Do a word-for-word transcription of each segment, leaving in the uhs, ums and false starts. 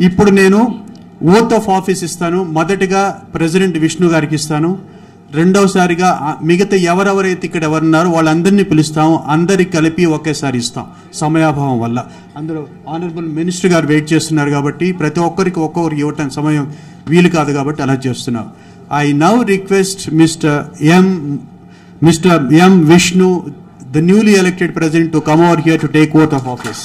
ఇప్పుడు నేను oath of office ఇస్తాను. మొదటిగా ప్రెసిడెంట్ విష్ణు గారికి ఇస్తాను. రెండవసారిగా మిగతా ఎవరెవరైతే ఇక్కడ ఎవరున్నారో వాళ్ళందరినీ పిలుస్తాము. అందరికి కలిపి ఒకేసారి ఇస్తాం సమయాభావం వల్ల. అందులో ఆనరబుల్ మినిస్టర్ గారు వెయిట్ చేస్తున్నారు కాబట్టి ప్రతి ఒక్కరికి ఒక్కొక్కరికి ఇవ్వటం సమయం వీలు కాదు కాబట్టి అలా చేస్తున్నాం. I now request mister M mister M Vishnu, the newly elected president, to come over here to take oath of office.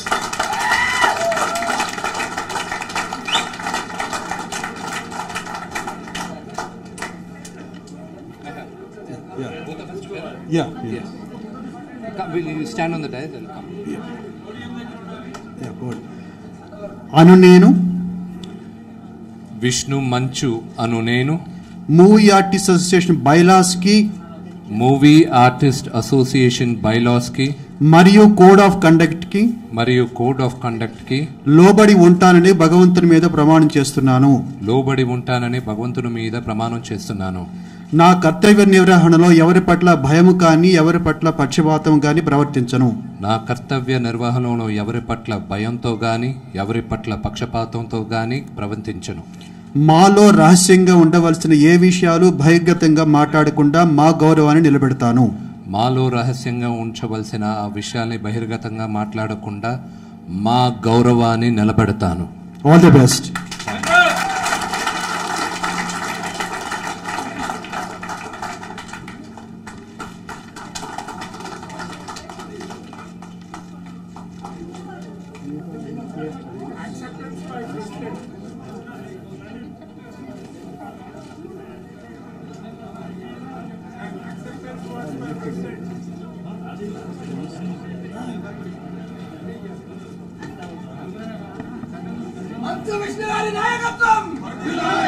Yeah. Yeah. Yes. Come, will you stand on the dais? I'll come. Yeah. Yeah, good. అను నేను విష్ణు మంచు అను నేను movie artist association bylaws కి movie artist association bylaws కి మరియు code of conduct కి మరియు code of conduct కి లోబడి ఉంటానని భగవంతుని మీద ప్రమాణం చేస్తున్నాను. లోబడి ఉంటానని భగవంతుని మీద ప్రమాణం చేస్తున్నాను. నా కర్తవ్య నిర్వహణలో ఎవరి పట్ల భయము కానీ ఎవరి పట్ల పక్షపాతం కానీ ప్రవర్తించను. నా కర్తవ్య నిర్వహణలో ఎవరి పట్ల భయంతో గాని ఎవరి పట్ల పక్షపాతంతో గాని ప్రవర్తించను. మాలో రహస్యంగా ఉండవలసిన ఏ విషయాలు బహిర్గతంగా మాట్లాడకుండా మా గౌరవాన్ని నిలబెడతాను. మాలో రహస్యంగా ఉంచవలసిన ఆ విషయాల్ని బహిర్గతంగా మాట్లాడకుండా మా గౌరవాన్ని నిలబెడతాను. All the best. Manchu Vishnu గారి నాయకత్వం